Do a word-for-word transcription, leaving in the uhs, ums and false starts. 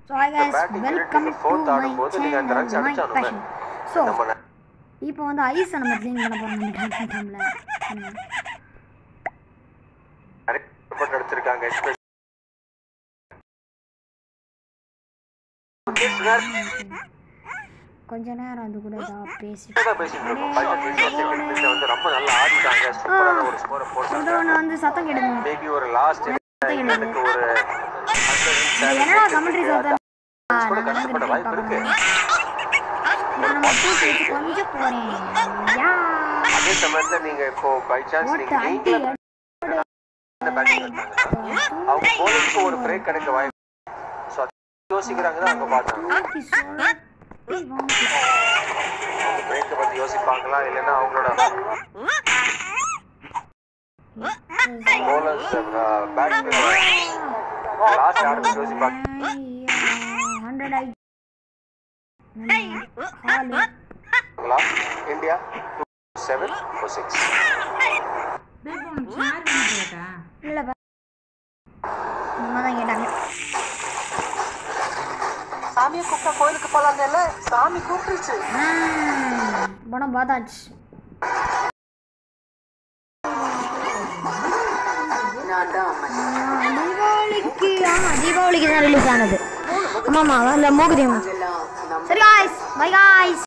So hi guys, welcome to my channel, my passion. So இப்போ வந்து ice நம்ம clean பண்ண போறோம் நம்ம டான்ஸ் டைம்ல. ரிப்போர்ட் எடுத்துருக்காங்க. கொஞ்ச நேரம் அது கூட தான் பேசி வந்து ரொம்ப நல்லா ஆடிட்டாங்க. சூப்பரான ஒரு ஸ்கோரை போட்டாங்க. நான் வந்து சத்தம் கேடுங்க. மேபி ஒரு லாஸ்ட் எனக்கு ஒரு என்னடா கமெண்ட்ரி சத்தம் கூட கஷ்டப்பட வாய்ப்பு இருக்கு. நான் மட்டும் கொஞ்சம் போறேன். யா அதே சமயத்துல நீங்க இப்போ பை சான்ஸ் நீங்க அவங்க போலீஸ்க்கு ஒரு பிரேக் கிடைக்க வாய்ப்பு. சோ யோசிக்கிறாங்க தான் அவங்க பார்த்தாங்க. பிரேக் பத்தி யோசிப்பாங்களா இல்லைன்னா அவங்களோட போலர்ஸ் பேட் லாஸ்ட் ஆர்டர் யோசிப்பாங்க. இந்தியா seven or six இல்ல மதம் கேட்டாங்க. சாமியை கூப்பிட்ட கோயிலுக்கு போலாங்கல்ல, சாமி கூப்பிட்டுச்சு. படம் பார்த்தாச்சு. தீபாவளிக்கு ஆமா தீபாவளிக்கு தான் ரிலீஸ் ஆனது. ஆமாமா அதில் மோகுதியம். சரி காய்ஸ், பை காய்ஸ்.